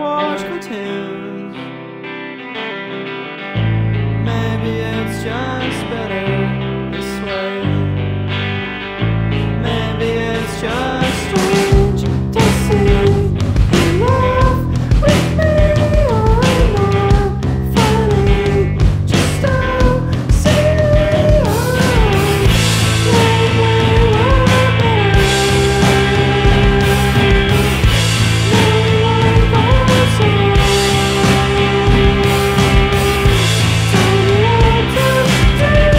watch cartoons. Maybe it's just better this way. Maybe it's just strange to see you laugh with me, or not funny, just how silly I am. Maybe we're better. Maybe we're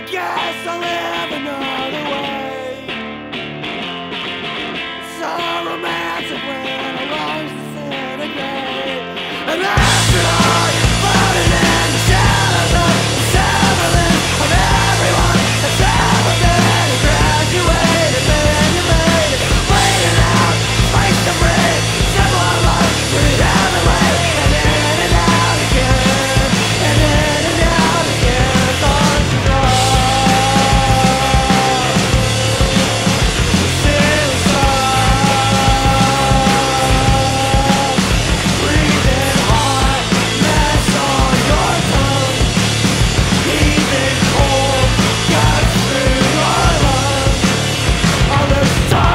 guess I'll live another way. So romantic when our lungs disintegrate. And after all, you're floating in the shadows of the semblance of everyone that's ever been and graduated. Man, you made it, waiting out, space to breathe. Simple of life, breathe every way, and in and out again, and in and out again. Thoughts are drawn. Breathing hot, mess on your tongue. Heaving cold, guts through your lungs. All the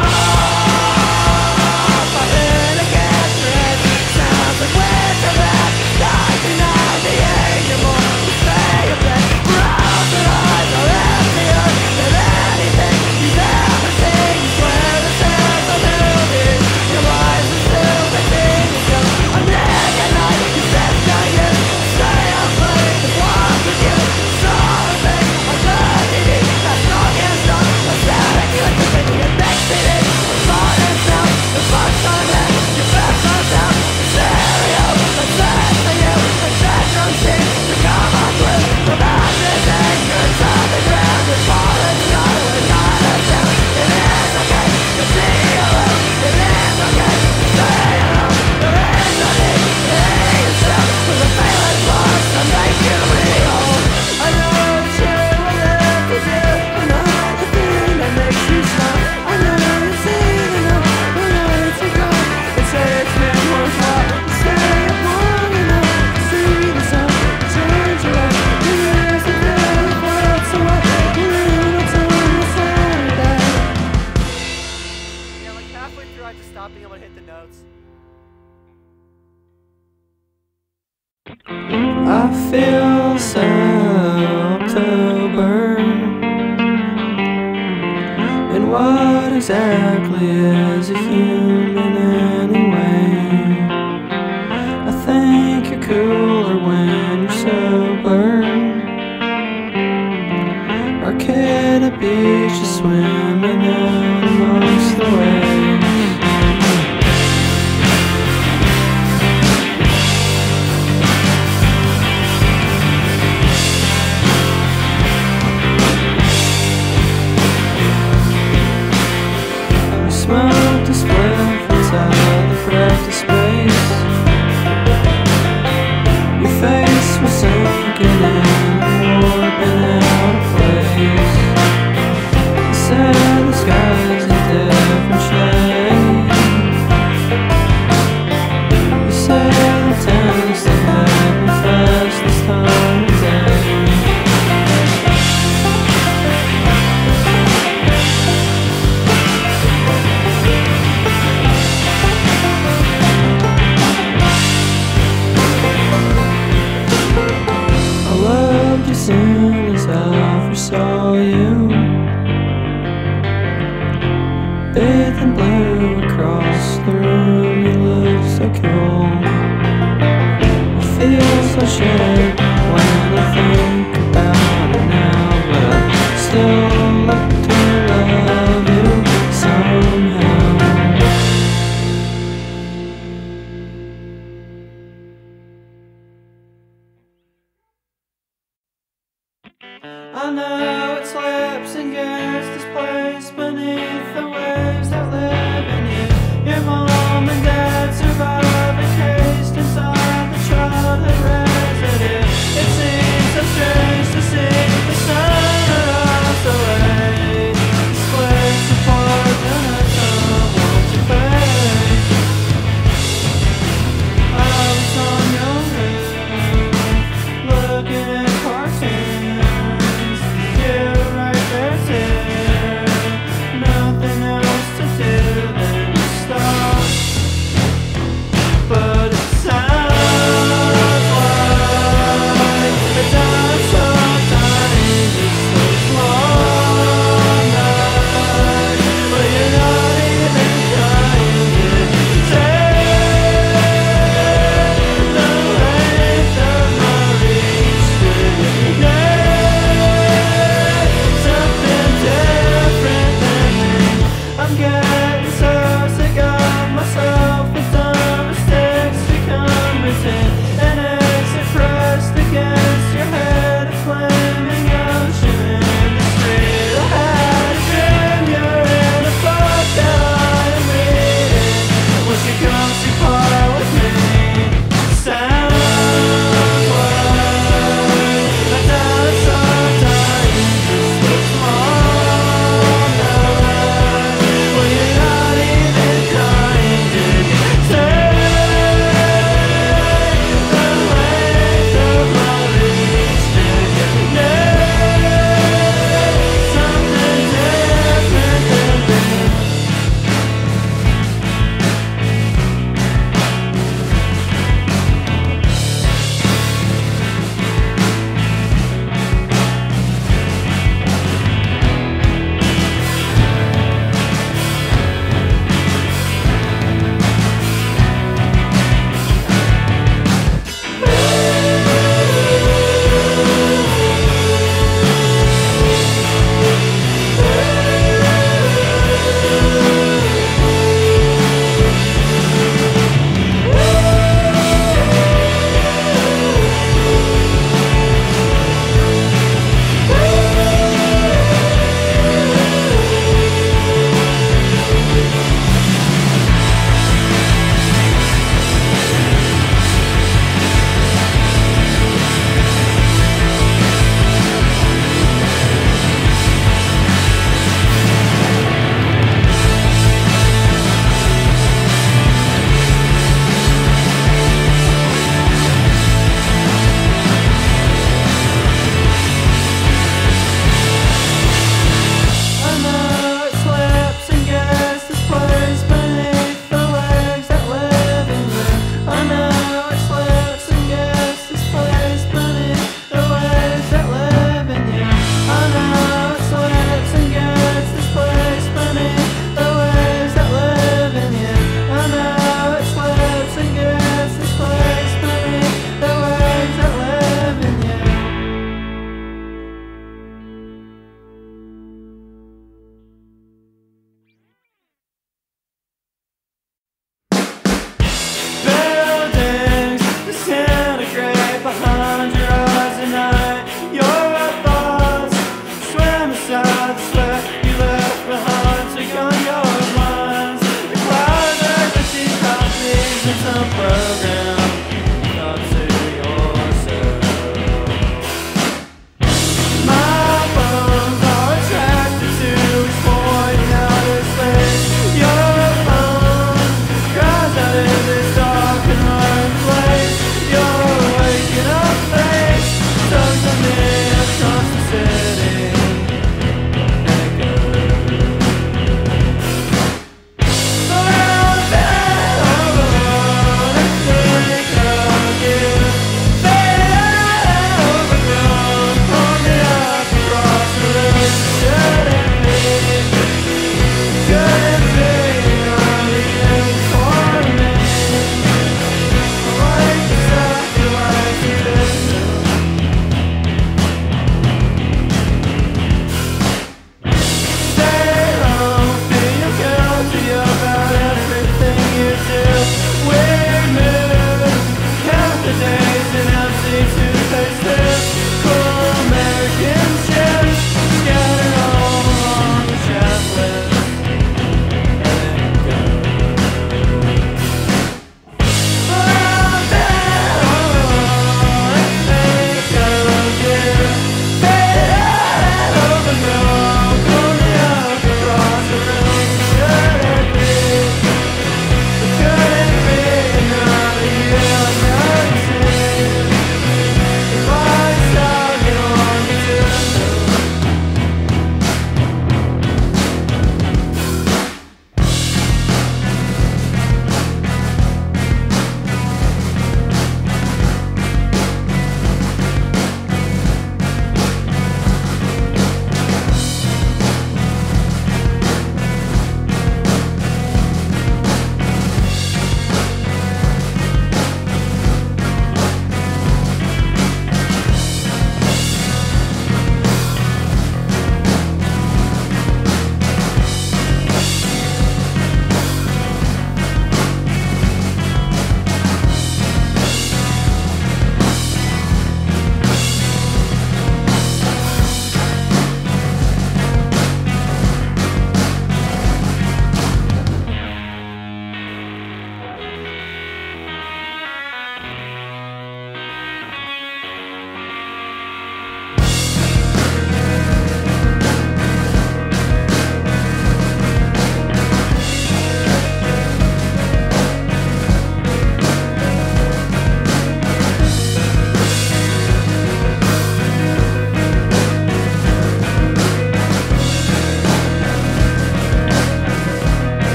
stuff I hit against your head sounds like winter that died tonight. The Eiger more will stay a bit. Round your eyes are emptier than anything you've ever seen. You swear the sands are moving. Your eyes are still the thing you do. A naked night, you said to you, stay up late and walk with you. Something I'm good to do. That's not against us. I'm static, you like to think you next to it. The thought is down, the bugs on that. Your best on down, the stereo. The sex to you, the bedroom seems to come on through. From out this anger, inside the ground, the falling sky, we're not a sound. It is okay to be alone. It is okay to stay alone. There is no need to hate yourself with a feeling lost to make you real. I know it's you, I live to do. I know the thing that makes you smile. I know you see the know, I know it's a go. It takes me worthwhile to stay up long enough to see the sun change your life. It is a feeling felt so right. You know it's only Saturday. Yeah, like halfway through I just stopped being able to hit the notes. I feel so October. And what exactly is a human anyway? I think you're cooler when you're sober. Our kid at beach is swimming out amongst the waves. We smoked a spliff inside the practice space. Your face was sinking in and warping out of place. You said the sky's a different shade. You said it tends to happen fast this time of day. I loved you soon as I first saw you. Bathed in blue across the room, you look so cool. I feel so shit when I think about it now, but I still look to love you somehow. I know it slips and gets displaced beneath the waves that live in you. Your mom and dad survive encased inside the childhood residence.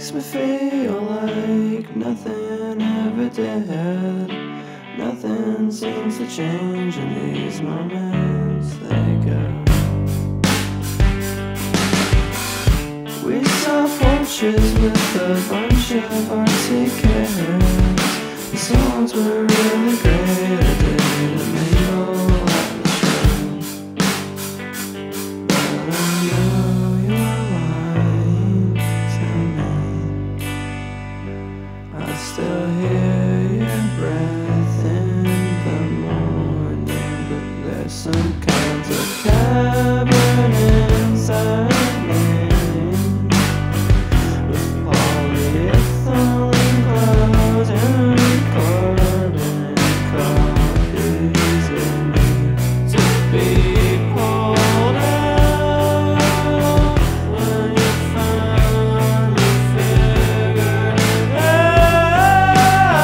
makes me feel like nothing ever did. Nothing seems to change in these moments, they go. We saw porches with a bunch of artsy kids. The songs were really great, I didn't mingle at the show. But I know you're lying to me. I still hear your breath in the morning, but there's some kinds of cavern inside me, with polyethylene clothes and carbon copies of me to be pulled out when you finally figure it out.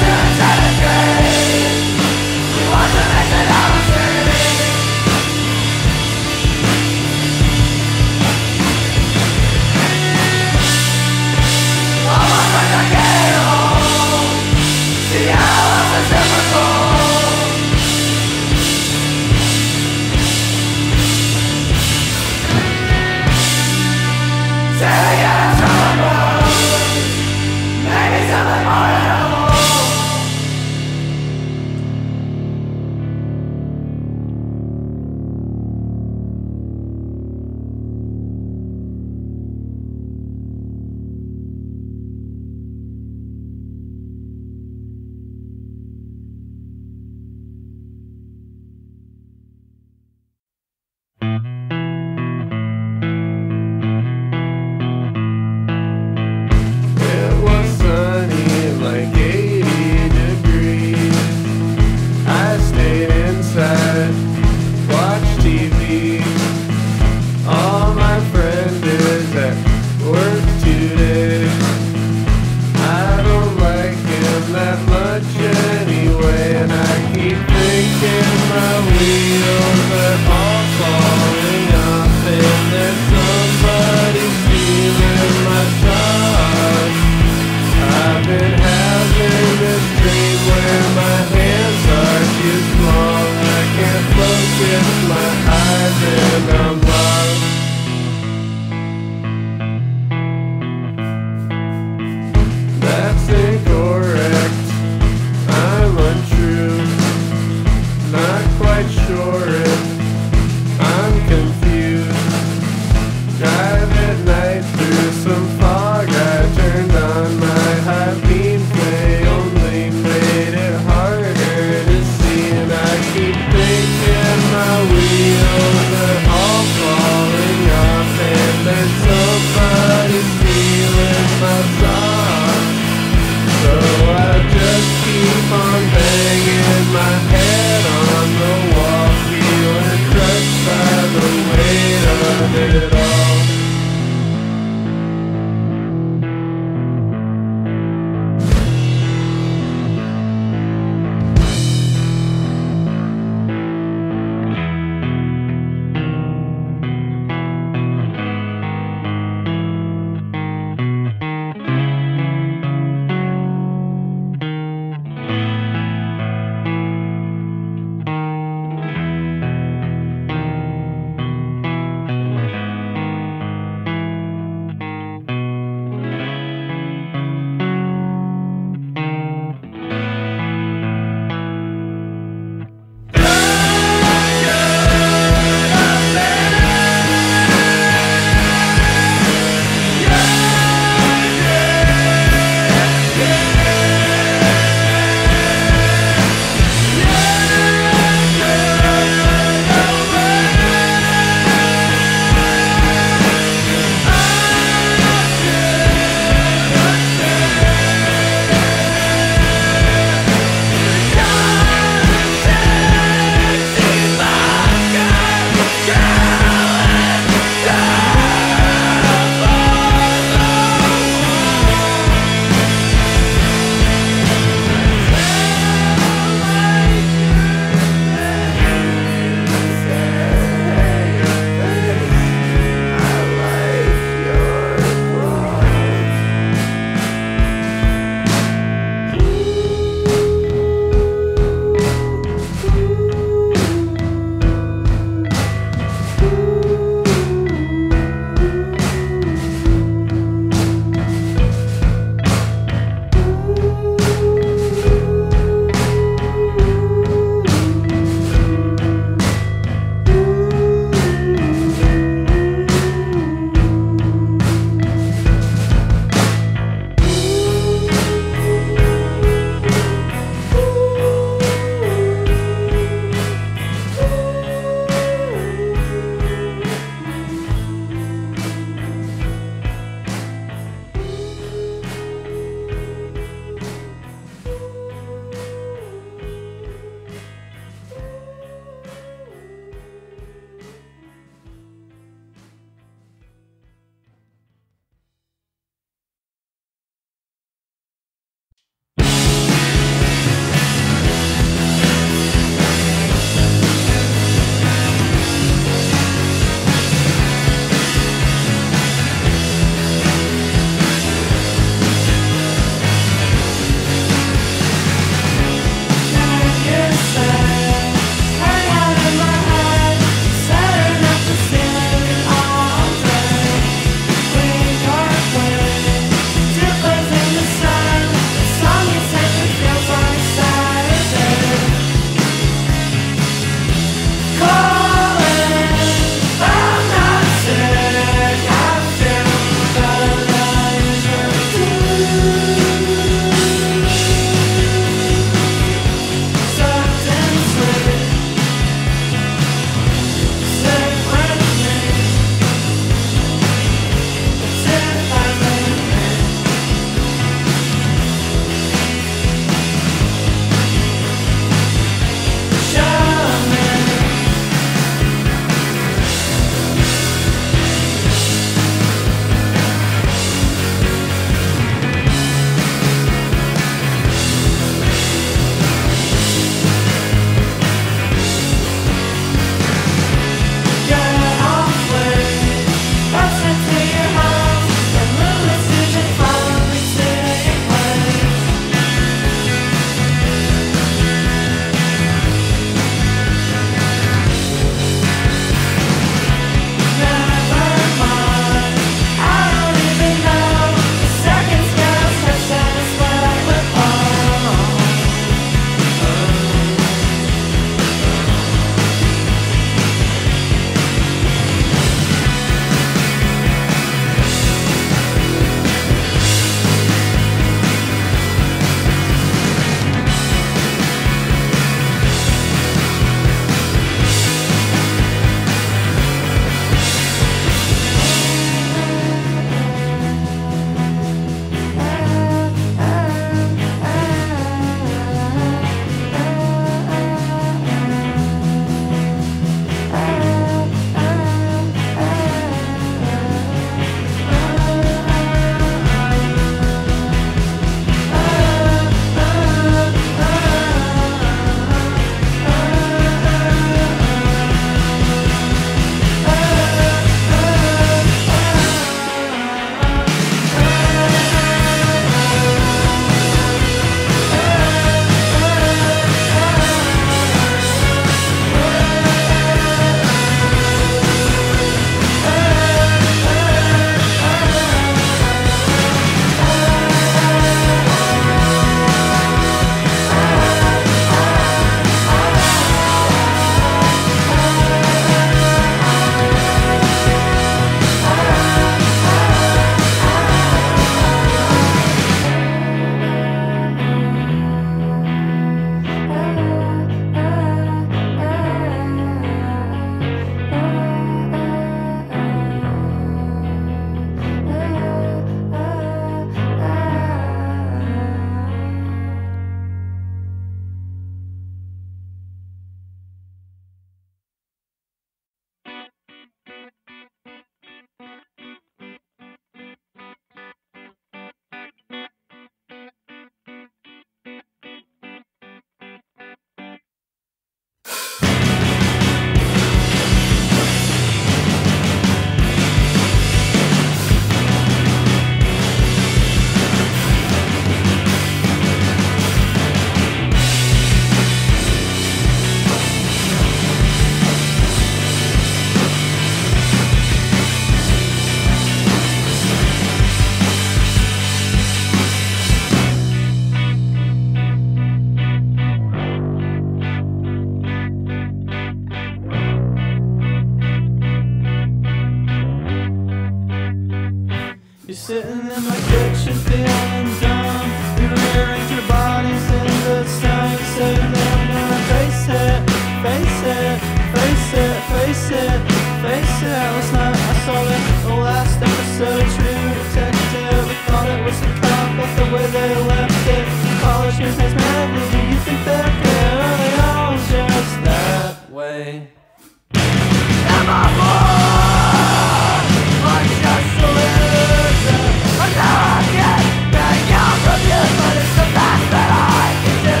in my kitchen feeling dumb. We rearrange our bodies in the sun. You say that I'm gonna face it, face it, face it, face it, face it. Last night I saw the last episode of True Detective. We thought it was a cop, but the way they left it, college kids has madly. Do you think they're good? Or are they all just that way? Am I born or just a loser? I know I can't hang out from you, but it's the best that I can do.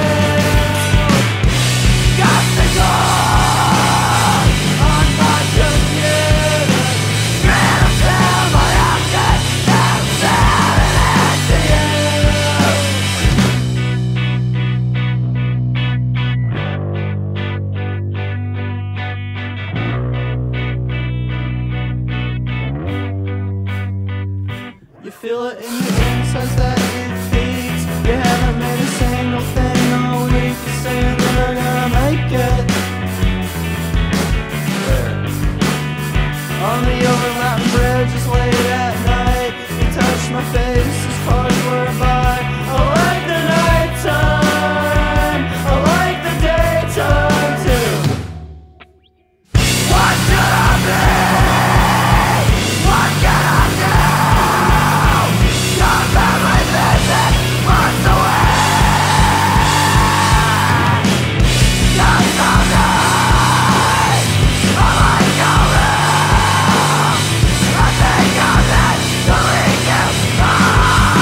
Got to go on my computer, trying to fill my object and selling it to you. You feel it in your insides that it feeds. You haven't made a single thing all week. You're saying that we're gonna make it. On the overlapping bridges late at night, you touch my face as cars were by. I like the nighttime, I like the daytime too. What should I be? What can I do? Your family visit once a week. Just some night, I like your room. I think I'll let the weekend pass.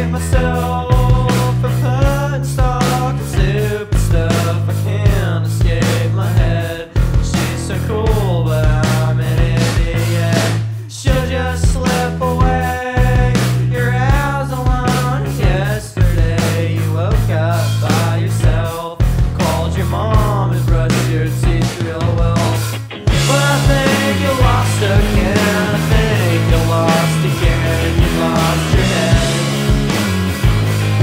hate myself for putting stock in stupid stuff. I can't escape my head. She's so cool, but I'm an idiot. She'll just slip away. You're as alone as yesterday. You woke up by yourself, called your mom and brushed your teeth real well. But I think you lost again. I think you lost again. You lost your head.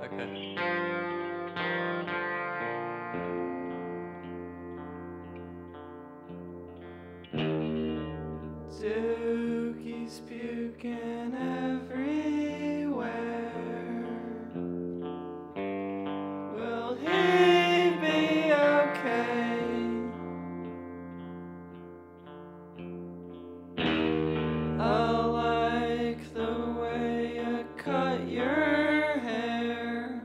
Okay. Dookie's puking everywhere. Will he be okay? I like the way you cut your hair.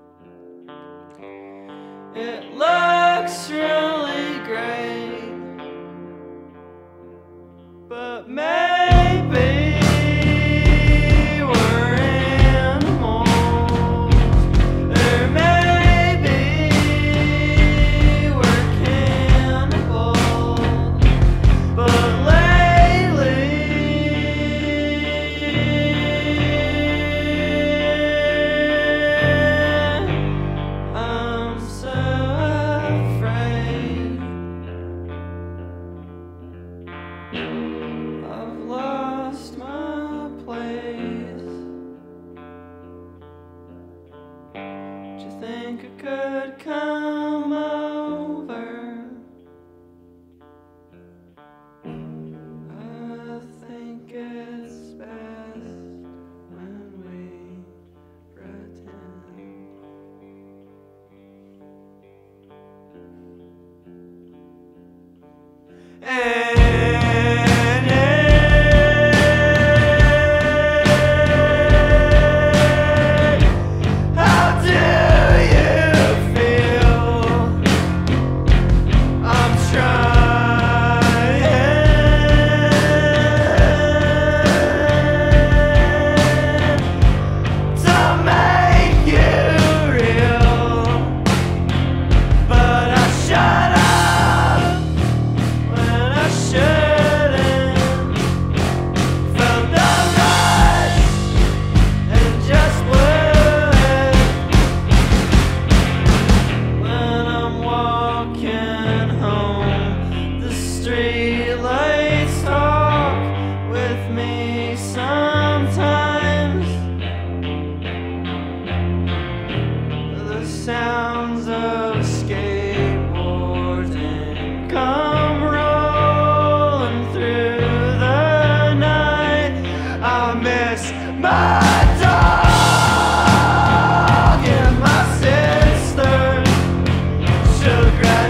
It looks really great. But maybe we're animals, or maybe we're cannibals. But lately, I'm so afraid. I've lost my place. Do you think I could come over? I think it's best when we pretend. How do you feel? I'm trying to make you real, but I shut up when I shouldn't. Felt the rush and just blew it. When I'm walking home, the streetlights talk with me sometimes. The sounds of skateboarding come rolling through the night. I miss my dog and my sister. She'll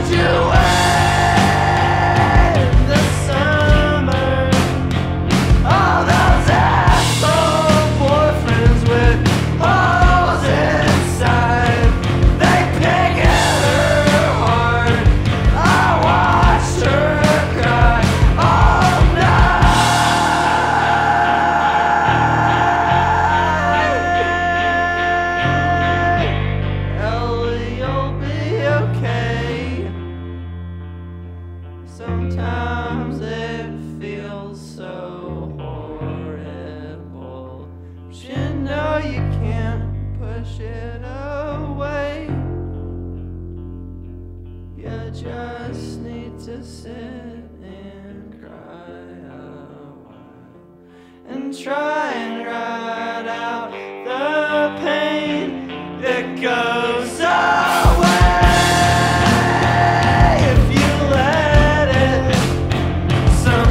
graduate in the summer. All those asshole boyfriends with holes inside, they pick at her heart. I watched her cry all night. Ellie, you'll be okay. Sometimes it feels so horrible, but you know you can't push it away. You just need to sit and cry a while and try and ride out the pain. It goes away if you let it. Some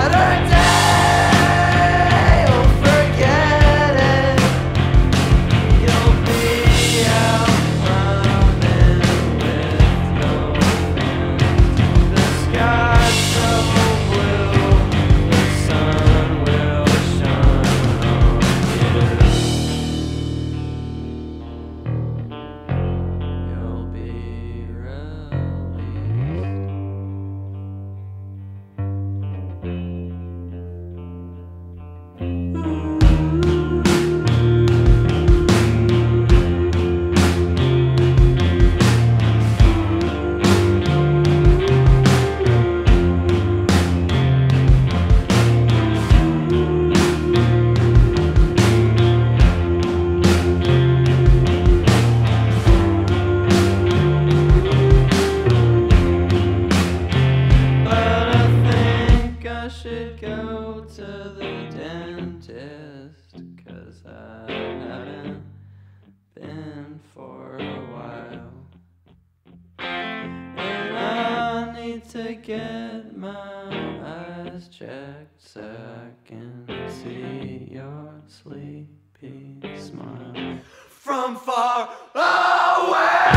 Saturday you'll forget it. You'll be out running with no friends. The sky's so blue, the sun will shine. get my eyes checked so I can see your sleepy smile from far away.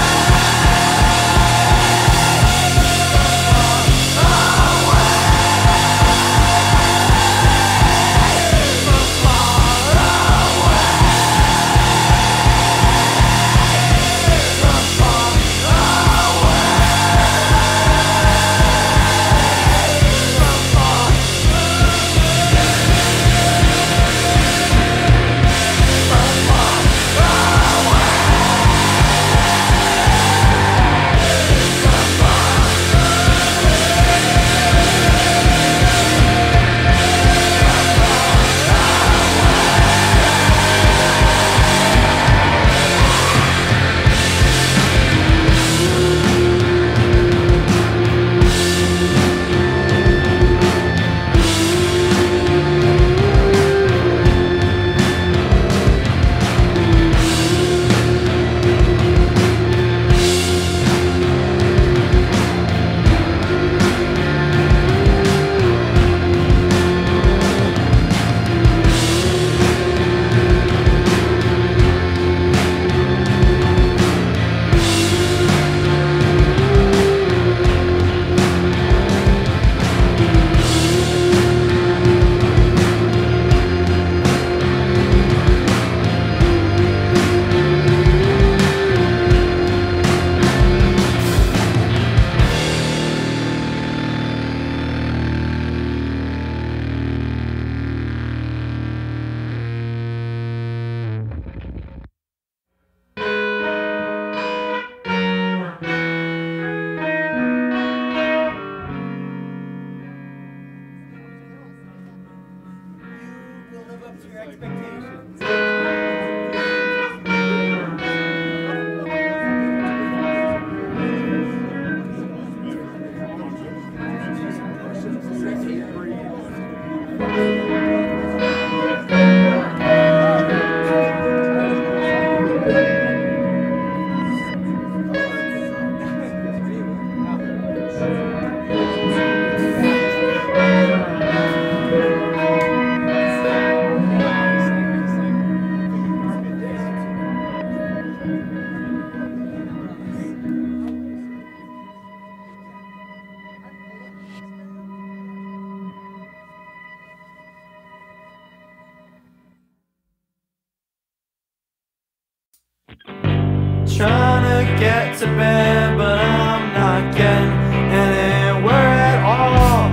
Trying to get to bed, but I'm not getting anywhere at all.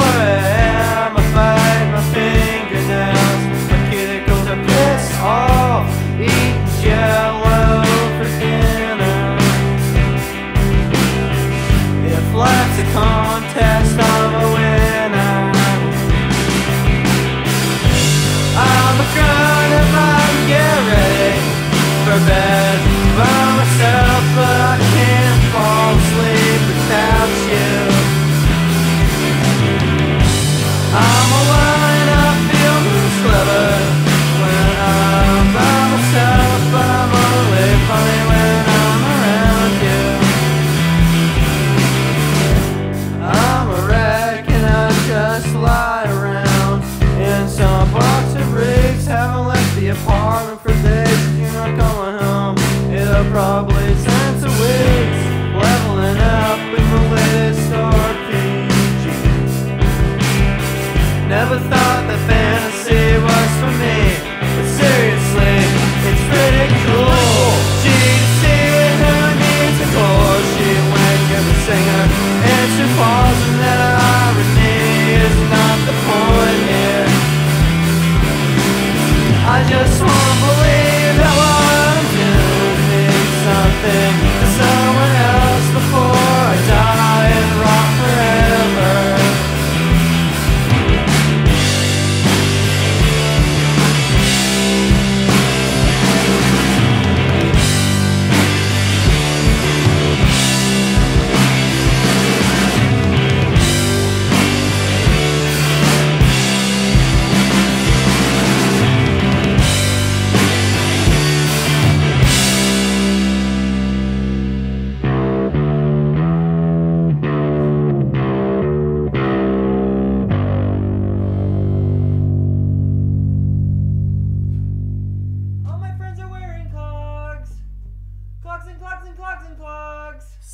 Swear I bite my fingernails, my cuticles are pissed off. Eating jello for dinner. If life's a contest, I'm a winner. I'm a grind if I can get ready for bed by myself, but I can't fall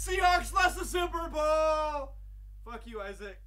Seahawks lost the Super Bowl. Fuck you, Isaac.